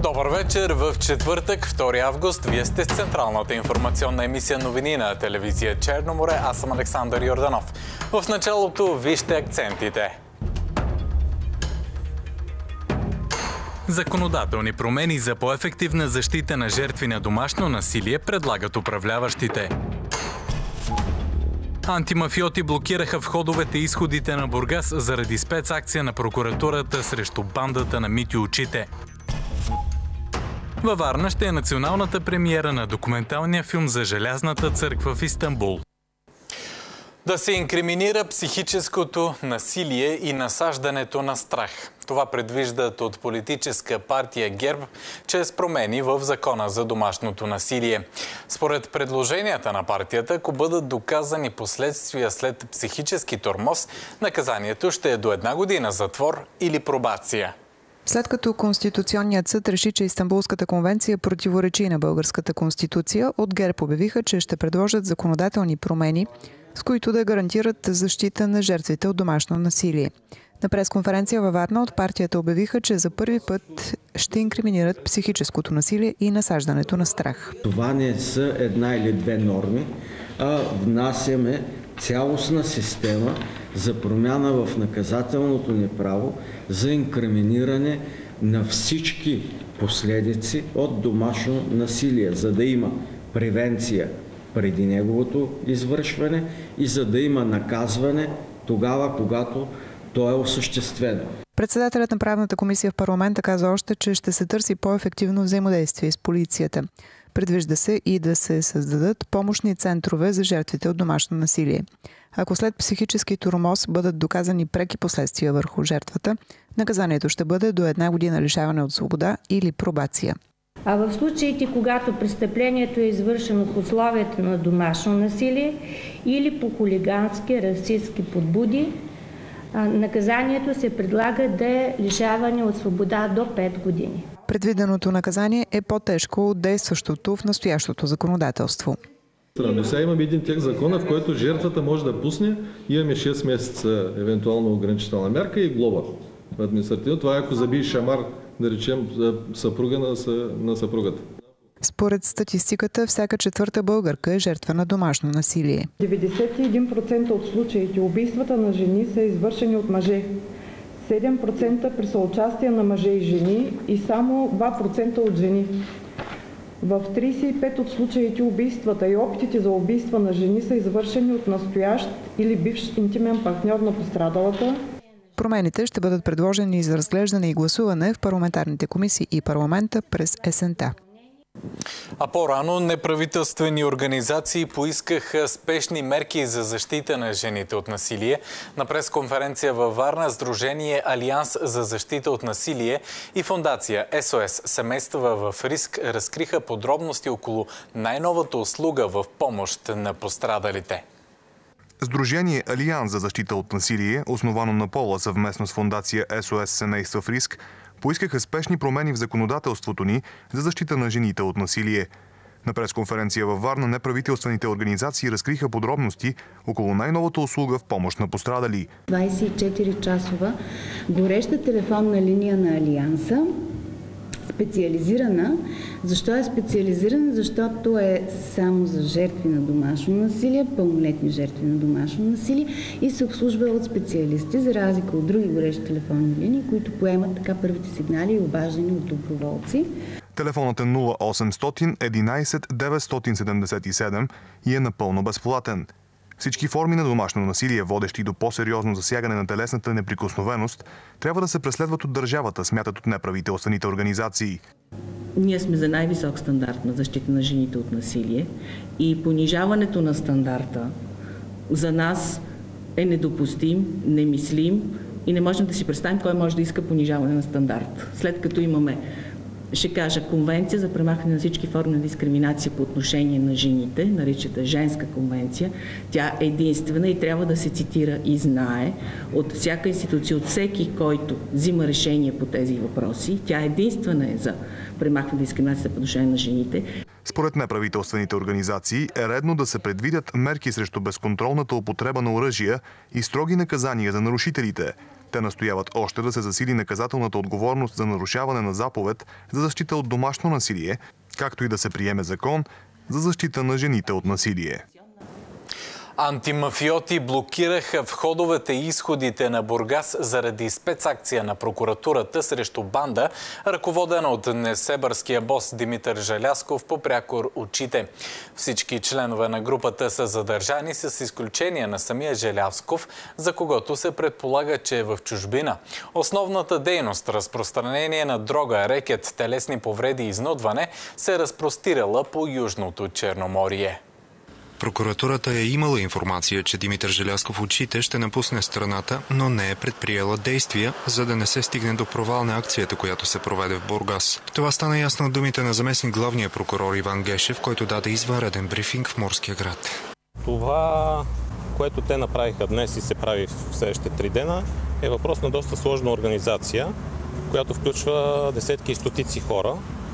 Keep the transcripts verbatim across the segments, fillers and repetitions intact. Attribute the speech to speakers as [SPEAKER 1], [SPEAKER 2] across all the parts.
[SPEAKER 1] Добър вечер! В четвъртък, втори август, вие сте с централната информационна емисия новини на телевизия Черно море. Аз съм Александър Йорданов. В началото вижте акцентите. Законодателни промени за по-ефективна защита на жертви на домашно насилие предлагат управляващите. Антимафиоти блокираха входовете и изходите на Бургас заради спецакция на прокуратурата срещу бандата на Мити очите. Във Варна ще е националната премиера на документалния филм за Желязната църква в Истанбул. Да се инкриминира психическото насилие и насаждането на страх. Това предвиждат от политическа партия ГЕРБ чрез промени в Закона за домашното насилие. Според предложенията на партията, ако бъдат доказани последствия след психически тормоз, наказанието ще е до една година затвор или пробация.
[SPEAKER 2] След като Конституционният съд реши, че Истанбулската конвенция противоречи на българската конституция, от ГЕРБ обявиха, че ще предложат законодателни промени, с които да гарантират защита на жертвите от домашно насилие. На пресконференция във Варна от партията обявиха, че за първи път ще инкриминират психическото насилие и насаждането на страх.
[SPEAKER 3] Това не са една или две норми, а внасяме цялостна система за промяна в наказателното ни право за инкриминиране на всички последици от домашно насилие, за да има превенция преди неговото извършване и за да има наказване тогава, когато то е осъществено.
[SPEAKER 2] Председателят на правната комисия в парламента каза още, че ще се търси по-ефективно взаимодействие с полицията. Предвижда се и да се създадат помощни центрове за жертвите от домашно насилие. Ако след психически тормоз бъдат доказани преки последствия върху жертвата, наказанието ще бъде до една година лишаване от свобода или пробация.
[SPEAKER 4] А в случаите, когато престъплението е извършено в условията на домашно насилие или по хулигански, расистски подбуди, наказанието се предлага да е лишаване от свобода до пет години.
[SPEAKER 2] Предвиденото наказание е по-тежко от действащото в настоящото законодателство.
[SPEAKER 5] Но сега имаме един текст закона, в който жертвата може да пусне, имаме шест месеца евентуално ограничителна мярка и глоба административно. Това е ако забие шамар, да речем, съпруга на, на съпругата.
[SPEAKER 2] Според статистиката, всяка четвърта българка е жертва на домашно насилие.
[SPEAKER 6] деветдесет и един процента от случаите убийствата на жени са извършени от мъже. седем процента при съучастие на мъже и жени и само два процента от жени. В тридесет и пет от случаите убийствата и опитите за убийства на жени са извършени от настоящ или бивш интимен партньор на пострадалата.
[SPEAKER 2] Промените ще бъдат предложени за разглеждане и гласуване в парламентарните комисии и парламента през есента.
[SPEAKER 1] А по-рано неправителствени организации поискаха спешни мерки за защита на жените от насилие. На пресконференция във Варна Сдружение Алианс за защита от насилие и фондация Ес О Ес Семейства в риск разкриха подробности около най-новата услуга в помощ на пострадалите.
[SPEAKER 7] Сдружение Алианс за защита от насилие, основано на пола съвместно с фондация Ес О Ес Семейства в риск, поискаха спешни промени в законодателството ни за защита на жените от насилие. На пресконференция във Варна неправителствените организации разкриха подробности около най-новата услуга в помощ на пострадали.
[SPEAKER 8] двадесет и четири часова гореща телефонна линия на Алианса, специализирана. Защо е специализирана? Защото е само за жертви на домашно насилие, пълнолетни жертви на домашно насилие и се обслужва от специалисти, за разлика от други горещи телефонни линии, които поемат така първите сигнали и обаждани от доброволци.
[SPEAKER 7] Телефонът е нула осемстотин единадесет деветстотин седемдесет и седем и е напълно безплатен. Всички форми на домашно насилие, водещи до по-сериозно засягане на телесната неприкосновеност, трябва да се преследват от държавата, смятат от неправителствените организации.
[SPEAKER 9] Ние сме за най-висок стандарт на защита на жените от насилие и понижаването на стандарта за нас е недопустим, немислим и не можем да си представим кой може да иска понижаване на стандарт. След като имаме, ще кажа, конвенция за премахване на всички форми на дискриминация по отношение на жените, наричата женска конвенция. Тя е единствена и трябва да се цитира и знае от всяка институция, от всеки, който взима решение по тези въпроси. Тя единствена е за премахване на дискриминацията по отношение на жените.
[SPEAKER 7] Според неправителствените организации е редно да се предвидят мерки срещу безконтролната употреба на оръжия и строги наказания за нарушителите. Те настояват още да се засили наказателната отговорност за нарушаване на заповед за защита от домашно насилие, както и да се приеме закон за защита на жените от насилие.
[SPEAKER 1] Антимафиоти блокираха входовете и изходите на Бургас заради спецакция на прокуратурата срещу банда, ръководена от несебърския бос Димитър Желязков по прякор очите. Всички членове на групата са задържани с изключение на самия Желязков, за когото се предполага, че е в чужбина. Основната дейност, разпространение на дрога, рекет, телесни повреди и изнудване, се разпростирала по Южното Черноморие.
[SPEAKER 10] Прокуратурата е имала информация, че Димитър Желязков очите ще напусне страната, но не е предприела действия, за да не се стигне до провал на акцията, която се проведе в Бургас. Това стана ясно от думите на заместник главния прокурор Иван Гешев, който даде извънреден брифинг в Морския град.
[SPEAKER 11] Това, което те направиха днес и се прави в следващите три дена, е въпрос на доста сложна организация, която включва десетки и стотици хора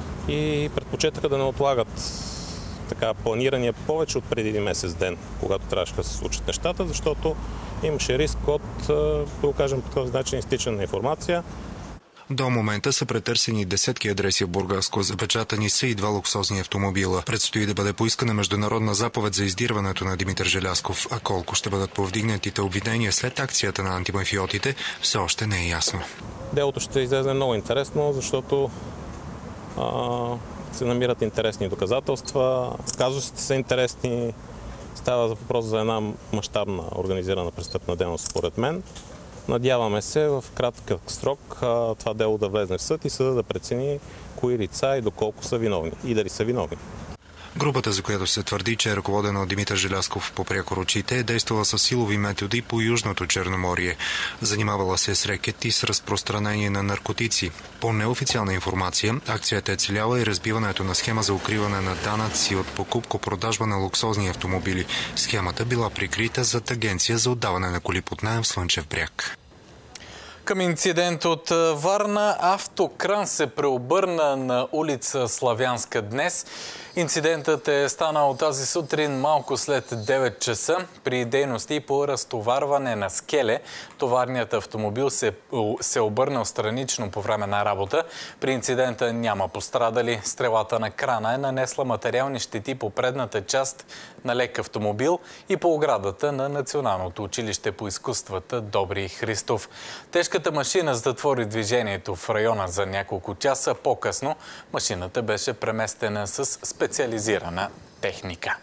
[SPEAKER 11] и предпочетаха да не отлагат така планирания повече от преди един месец ден, когато трябваше да се случат нещата, защото имаше риск от, да го кажем по този начин, изтичане на информация.
[SPEAKER 10] До момента са претърсени десетки адреси в Бургаско, запечатани са и два луксозни автомобила. Предстои да бъде поискана международна заповед за издирването на Димитър Желязков, а колко ще бъдат повдигнатите обвинения след акцията на антимафиотите, все още не е ясно.
[SPEAKER 11] Делото ще излезе много интересно, защото а... се намират интересни доказателства, казусите са интересни, става въпрос за една мащабна организирана престъпна дейност, според мен. Надяваме се в кратък срок това дело да влезне в съд и съда да прецени кои лица и доколко са виновни и дали са виновни.
[SPEAKER 10] Групата, за която се твърди, че е ръководена от Димитър Желязков по прякор очите, е действала с силови методи по Южното Черноморие. Занимавала се с рекет и с разпространение на наркотици. По неофициална информация, акцията е целяла и разбиването на схема за укриване на данъци от покупко-продажба на луксозни автомобили. Схемата била прикрита зад агенция за отдаване на коли под наем в Слънчев бряг.
[SPEAKER 1] Към инцидент от Варна, автокран се преобърна на улица Славянска днес. Инцидентът е станал тази сутрин малко след девет часа. При дейности по разтоварване на скеле, товарният автомобил се, се обърнал странично по време на работа. При инцидента няма пострадали. Стрелата на крана е нанесла материални щети по предната част на лек автомобил и по оградата на Националното училище по изкуствата Добри Христов. Тежката машина затвори движението в района за няколко часа. По-късно машината беше преместена с специализирана техника.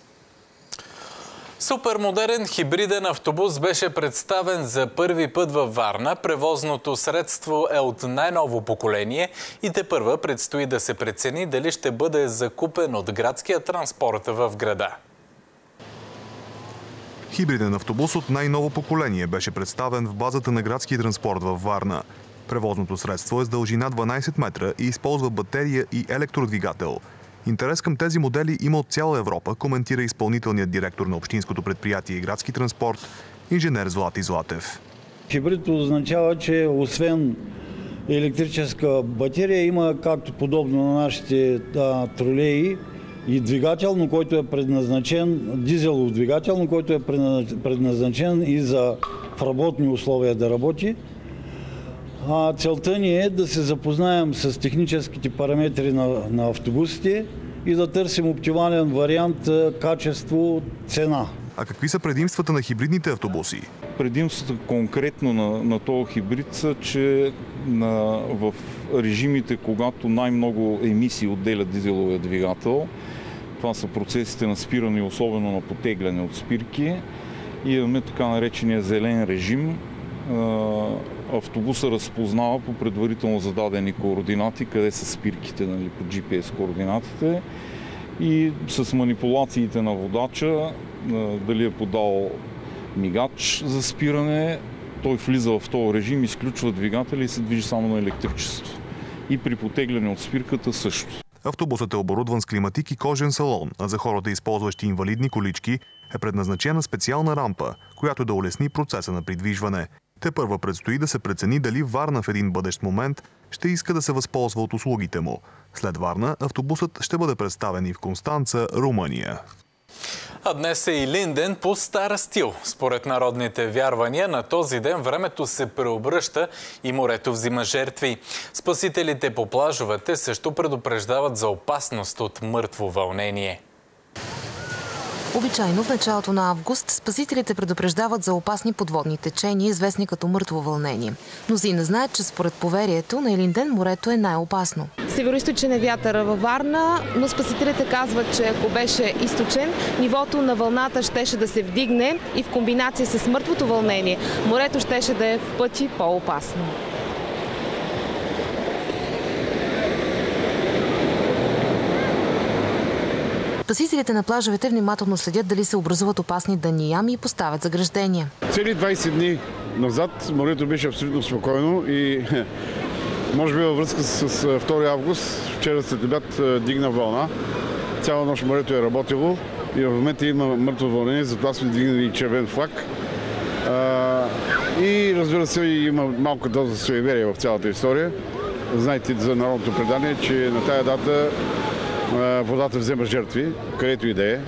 [SPEAKER 1] Супермодерен хибриден автобус беше представен за първи път във Варна. Превозното средство е от най-ново поколение и тепърва предстои да се прецени дали ще бъде закупен от градския транспорт в града.
[SPEAKER 7] Хибриден автобус от най-ново поколение беше представен в базата на градски транспорт във Варна. Превозното средство е с дължина дванайсет метра и използва батерия и електродвигател. Интерес към тези модели има от цяла Европа, коментира изпълнителният директор на общинското предприятие и градски транспорт, инженер Злати Златев.
[SPEAKER 12] Хибрид означава, че освен електрическа батерия има, както подобно на нашите да, тролеи, и двигател, но който е предназначен, дизелов двигател, но който е предназначен и за в работни условия да работи. А целта ни е да се запознаем с техническите параметри на, на автобусите и да търсим оптимален вариант качество, цена.
[SPEAKER 7] А какви са предимствата на хибридните автобуси?
[SPEAKER 13] Предимствата конкретно на, на този хибрид са, че на, в режимите, когато най-много емисии отделя дизеловия двигател, това са процесите на спиране, особено на потегляне от спирки, и имаме така наречения зелен режим. Автобуса разпознава по предварително зададени координати, къде са спирките, нали, по джи пи ес координатите, и с манипулациите на водача, дали е подал мигач за спиране, той влиза в този режим, изключва двигателя и се движи само на електричество. И при потегляне от спирката също.
[SPEAKER 7] Автобусът е оборудван с климатик и кожен салон, а за хората, използващи инвалидни колички, е предназначена специална рампа, която да улесни процеса на придвижване. Тепърва предстои да се прецени дали Варна в един бъдещ момент ще иска да се възползва от услугите му. След Варна автобусът ще бъде представен и в Констанца, Румъния.
[SPEAKER 1] А днес е Илинден по стар стил. Според народните вярвания, на този ден времето се преобръща и морето взима жертви. Спасителите по плажовете също предупреждават за опасност от мъртво вълнение.
[SPEAKER 14] Обичайно в началото на август спасителите предупреждават за опасни подводни течения, известни като мъртво вълнение. Мнозина знаят, че според поверието на Илинден морето е най-опасно.
[SPEAKER 15] Североизточен е вятъра във Варна, но спасителите казват, че ако беше източен, нивото на вълната щеше да се вдигне и в комбинация с мъртвото вълнение, морето щеше да е в пъти по-опасно.
[SPEAKER 14] Спасителите на плажовете внимателно следят дали се образуват опасни дънни ями и поставят заграждения.
[SPEAKER 16] Цели двайсет дни назад морето беше абсолютно спокойно и може би във връзка с втори август, вчера след обяд дигна вълна. Цяла нощ морето е работило и в момента има мъртво вълнение, затова сме дигнали червен флаг. И разбира се, има малка доза суеверие в цялата история. Знаете за народното предание, че на тая дата водата взема жертви, където и да е.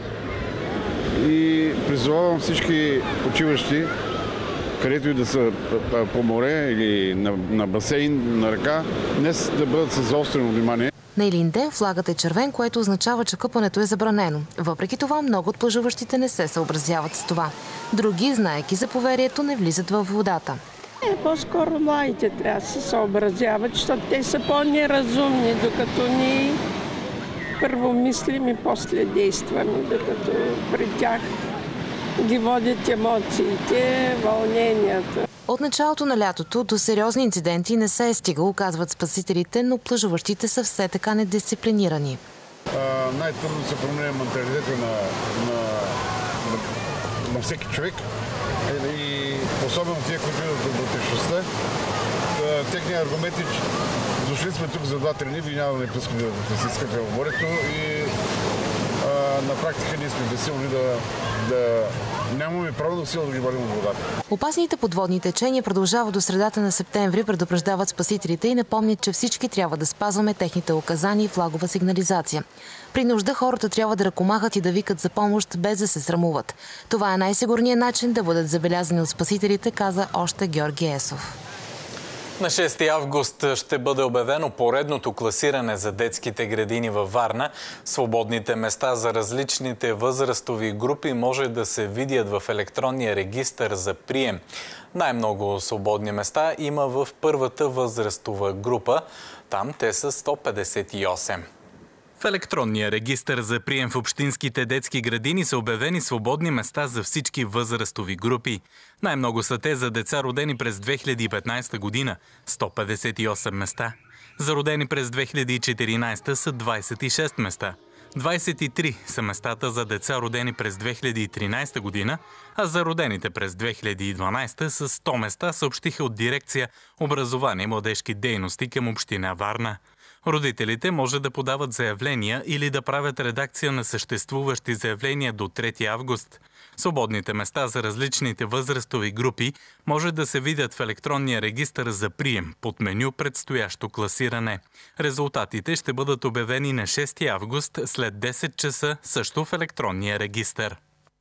[SPEAKER 16] И призовавам всички почиващи, където и да са по море или на, на басейн, на река, днес да бъдат с заострено внимание.
[SPEAKER 14] На Илинден флагът е червен, което означава, че къпането е забранено. Въпреки това, много от плажуващите не се съобразяват с това. Други, знаейки за поверието, не влизат във водата.
[SPEAKER 17] Е, по-скоро младите трябва да се съобразяват, защото те са по-неразумни, докато ни първо мислим и после действаме, докато при тях ги водят емоциите, вълненията.
[SPEAKER 14] От началото на лятото до сериозни инциденти не се е стигало, казват спасителите, но плажуващите са все така недисциплинирани.
[SPEAKER 16] Най-трудно се променя менталитета на, на, на, на всеки човек и особено тия, които идват от вътрешността. Техният аргумент е, че дошли сме тук за два-три дни, ви няма да не пускаме да се изкъпим в морето и а, на практика ние сме безсилни да, да нямаме право да сила да ги валим от водата.
[SPEAKER 14] Опасните подводни течения продължават до средата на септември, предупреждават спасителите и напомнят, че всички трябва да спазваме техните указания и флагова сигнализация. При нужда хората трябва да ръкомахат и да викат за помощ, без да се срамуват. Това е най-сигурният начин да бъдат забелязани от спасителите, каза още Георги Есов.
[SPEAKER 1] На шести август ще бъде обявено поредното класиране за детските градини във Варна. Свободните места за различните възрастови групи може да се видят в електронния регистър за прием. Най-много свободни места има в първата възрастова група. Там те са сто петдесет и осем. В електронния регистър за прием в общинските детски градини са обявени свободни места за всички възрастови групи. Най-много са те за деца родени през две хиляди и петнайсета година – сто петдесет и осем места. За родени през две хиляди и четиринайсета са двайсет и шест места. двайсет и три са местата за деца родени през две хиляди и тринайсета година, а за родените през две хиляди и дванайсета са сто места, съобщиха от дирекция Образование и младежки дейности към община Варна. Родителите може да подават заявления или да правят редакция на съществуващи заявления до трети август. Свободните места за различните възрастови групи може да се видят в електронния регистър за прием под меню предстоящо класиране. Резултатите ще бъдат обявени на шести август след десет часа също в електронния регистър.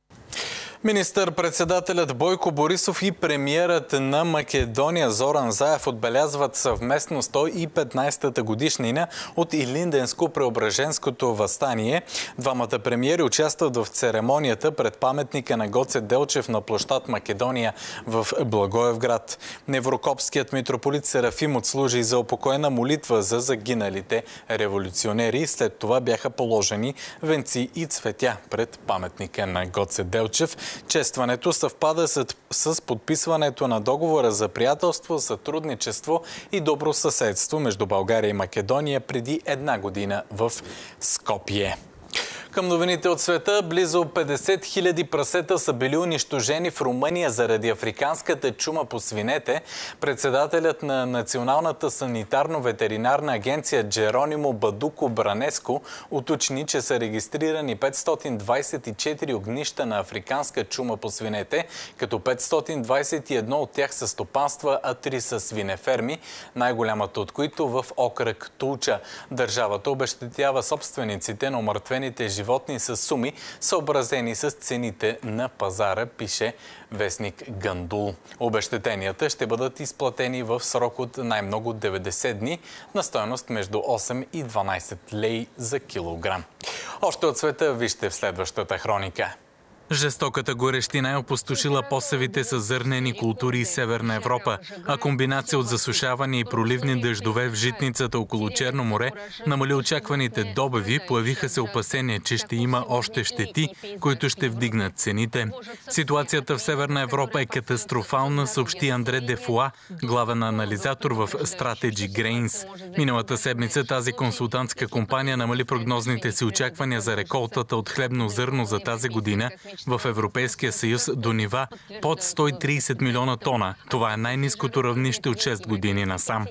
[SPEAKER 1] Министър-председателят Бойко Борисов и премиерът на Македония Зоран Заев отбелязват съвместно сто и петнайсета годишнина от Илинденско-Преображенското въстание. Двамата премиери участват в церемонията пред паметника на Гоце Делчев на площад Македония в Благоевград. Неврокопският митрополит Серафим отслужи за упокойна молитва за загиналите революционери. След това бяха положени венци и цветя пред паметника на Гоце Делчев. Честването съвпада с подписването на договора за приятелство, сътрудничество и добросъседство между България и Македония преди една година в Скопие. Към новините от света, близо петдесет хиляди прасета са били унищожени в Румъния заради африканската чума по свинете. Председателят на Националната санитарно-ветеринарна агенция Джеронимо Бадуко Бранеско уточни, че са регистрирани петстотин двайсет и четири огнища на африканска чума по свинете, като петстотин двайсет и едно от тях са стопанства, а три са свинеферми, най-голямата от които в окръг Тулча. Държавата обезщетява собствениците на умъртвените животни животни с суми, съобразени с цените на пазара, пише вестник Гандул. Обезщетенията ще бъдат изплатени в срок от най-много деветдесет дни на стойност между осем и дванадесет лей за килограм. Още от света вижте в следващата хроника. Жестоката горещина е опустошила посевите с зърнени култури из Северна Европа, а комбинация от засушаване и проливни дъждове в житницата около Черно море намали очакваните добави. Появиха се опасения, че ще има още щети, които ще вдигнат цените. Ситуацията в Северна Европа е катастрофална, съобщи Андре Дефуа, главен анализатор в Strategy Grains. Миналата седмица тази консултантска компания намали прогнозните си очаквания за реколтата от хлебно зърно за тази година в Европейския съюз до нива под сто и тридесет милиона тона. Това е най-ниското равнище от шест години насам.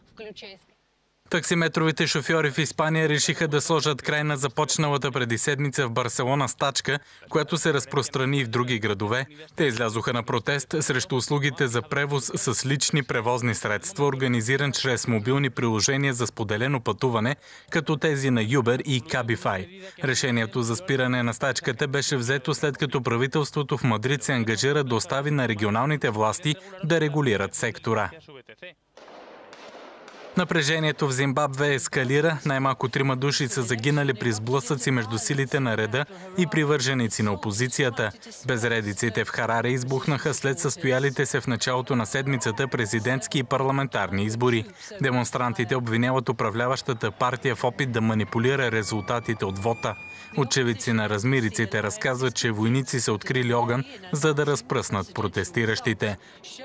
[SPEAKER 1] Таксиметровите шофьори в Испания решиха да сложат край на започналата преди седмица в Барселона стачка, която се разпространи и в други градове. Те излязоха на протест срещу услугите за превоз с лични превозни средства, организиран чрез мобилни приложения за споделено пътуване, като тези на Uber и Cabify. Решението за спиране на стачката беше взето след като правителството в Мадрид се ангажира да остави на регионалните власти да регулират сектора. Напрежението в Зимбабве ескалира. Най-малко трима души са загинали при сблъсъци между силите на реда и привърженици на опозицията. Безредиците в Хараре избухнаха след състоялите се в началото на седмицата президентски и парламентарни избори. Демонстрантите обвиняват управляващата партия в опит да манипулира резултатите от вота. Очевидци на размириците разказват, че войници са открили огън, за да разпръснат протестиращите.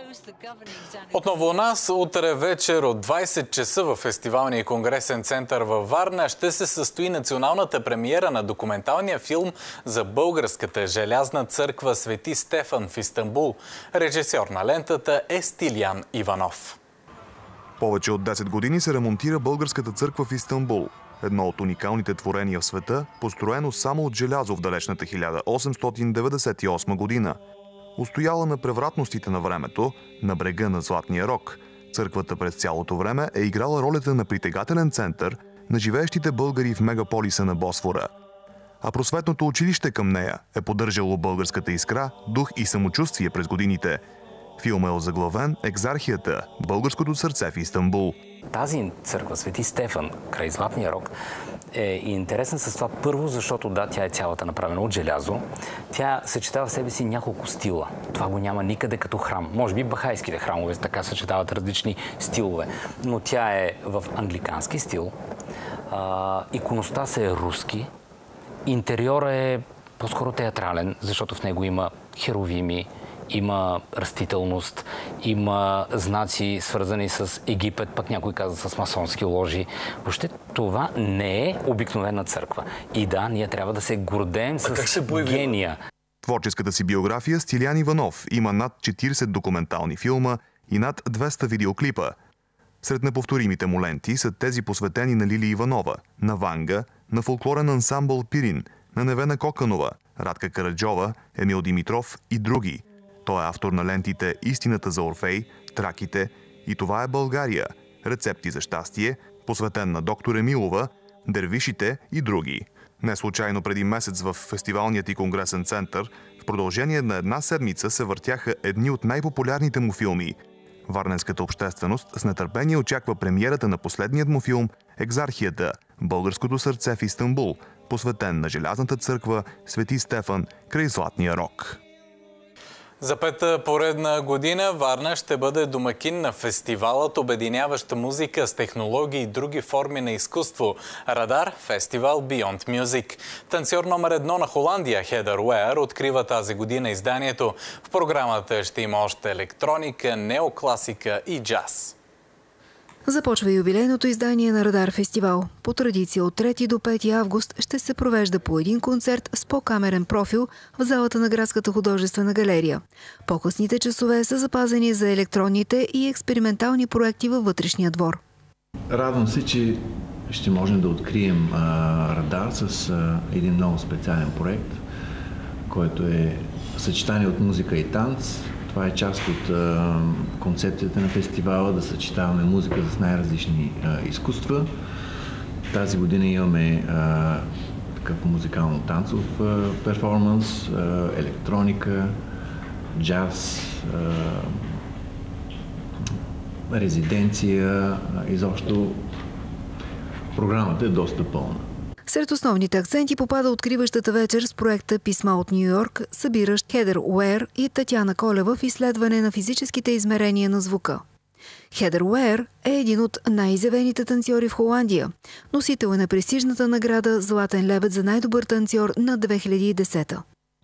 [SPEAKER 1] Отново у нас утре вечер от двадесет часа в Фестивалния и конгресен център във Варна ще се състои националната премиера на документалния филм за българската желязна църква Свети Стефан в Истанбул. Режисьор на лентата е Стилиян Иванов.
[SPEAKER 7] Повече от десет години се ремонтира българската църква в Истанбул. Едно от уникалните творения в света, построено само от желязо в далечната хиляда осемстотин деветдесет и осма година. Устояла на превратностите на времето, на брега на Златния рог, църквата през цялото време е играла ролята на притегателен център на живеещите българи в мегаполиса на Босфора. А просветното училище към нея е поддържало българската искра, дух и самочувствие през годините. Филмът е озаглавен "Екзархията – българското сърце в Истанбул".
[SPEAKER 18] Тази църква, Свети Стефан, край Златния рог, е интересна с това първо, защото да, тя е цялата направена от желязо. Тя съчетава в себе си няколко стила. Това го няма никъде като храм. Може би бахайските храмове така съчетават различни стилове. Но тя е в англикански стил. А, иконостас е руски. Интериора е по-скоро театрален, защото в него има херовими, има растителност, има знаци свързани с Египет, пък някой каза с масонски ложи. Въобще това не е обикновена църква. И да, ние трябва да се гордеем с гения.
[SPEAKER 7] Творческата си биография Стилиян Иванов има над четиридесет документални филма и над двеста видеоклипа. Сред неповторимите му ленти са тези посветени на Лили Иванова, на Ванга, на фолклорен ансамбъл Пирин, на Невена Коканова, Радка Караджова, Емил Димитров и други. Той е автор на лентите "Истината за Орфей", "Траките" и "Това е България", "Рецепти за щастие", посветен на доктор Емилова, "Дервишите" и други. Не случайно преди месец в Фестивалният и конгресен център в продължение на една седмица се въртяха едни от най-популярните му филми. Варненската общественост с нетърпение очаква премиерата на последният му филм "Екзархията – българското сърце в Истанбул", посветен на желязната църква Свети Стефан край Златния рог.
[SPEAKER 1] За пета поредна година Варна ще бъде домакин на фестивалът, обединяваща музика с технологии и други форми на изкуство. Радар – фестивал Beyond Music. Танцор номер едно на Холандия Хедър Уеър открива тази година изданието. В програмата ще има още електроника, неокласика и джаз.
[SPEAKER 19] Започва юбилейното издание на Радар фестивал. По традиция от трети до пети август ще се провежда по един концерт с по-камерен профил в залата на Градската художествена галерия. По-късните часове са запазени за електронните и експериментални проекти във вътрешния двор.
[SPEAKER 20] Радвам се, че ще можем да открием а, Радар с а, един много специален проект, който е съчетание от музика и танц. Това е част от а, концепцията на фестивала, да съчетаваме музика с най-различни а, изкуства. Тази година имаме а, такъв музикално-танцов перформанс, електроника, джаз, резиденция, изобщо програмата е доста пълна.
[SPEAKER 19] Сред основните акценти попада откриващата вечер с проекта «Писма от Нью-Йорк», събиращ Хедър Уейер и Татяна Колева в изследване на физическите измерения на звука. Хедър Уейер е един от най-изявените танцори в Холандия. Носител е на престижната награда «Златен лебед» за най-добър танцор на две хиляди и десета.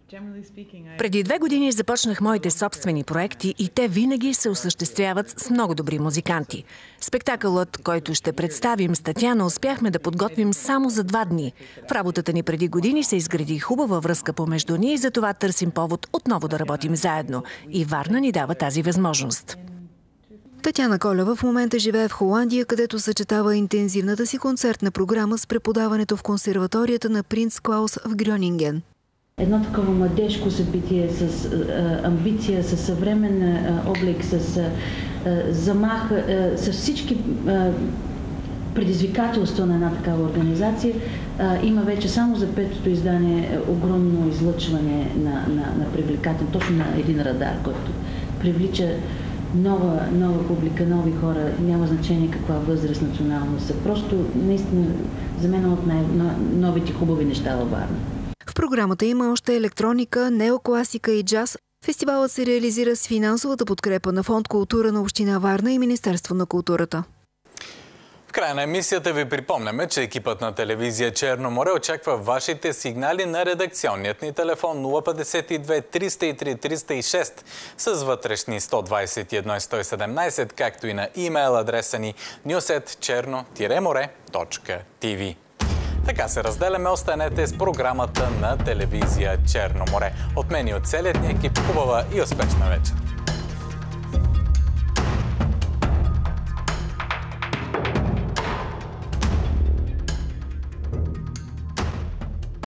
[SPEAKER 21] Преди две години започнах моите собствени проекти и те винаги се осъществяват с много добри музиканти. Спектакълът, който ще представим с Татяна, успяхме да подготвим само за два дни. В работата ни преди години се изгради хубава връзка помежду ни и затова търсим повод отново да работим заедно. И Варна ни дава тази възможност.
[SPEAKER 19] Татяна Колева в момента живее в Холандия, където съчетава интензивната си концертна програма с преподаването в консерваторията на Принц Клаус в Грьонинген.
[SPEAKER 22] Едно такова младежко събитие с а, амбиция, с съвременен а, облик, с а, замах, а, с всички а, предизвикателства на една такава организация. А, има вече само за петото издание огромно излъчване на, на, на привлекателен, точно на един радар, който привлича нова, нова публика, нови хора. Няма значение каква възраст, националност са. Просто наистина за мен от най-новите хубави неща във Варна.
[SPEAKER 19] В програмата има още електроника, неокласика и джаз. Фестивалът се реализира с финансовата подкрепа на Фонд култура на община Варна и Министерство на културата.
[SPEAKER 1] В края на емисията ви припомняме, че екипът на телевизия Черно море очаква вашите сигнали на редакционният ни телефон нула петдесет и две триста и три триста и шест с вътрешни сто двадесет и едно сто и седемнадесет, както и на имейл адреса ни нюс ет черно море точка ти ви. Така се разделяме. Останете с програмата на телевизия Черно море. От мен и от целият ни екип хубава и успешна вечер!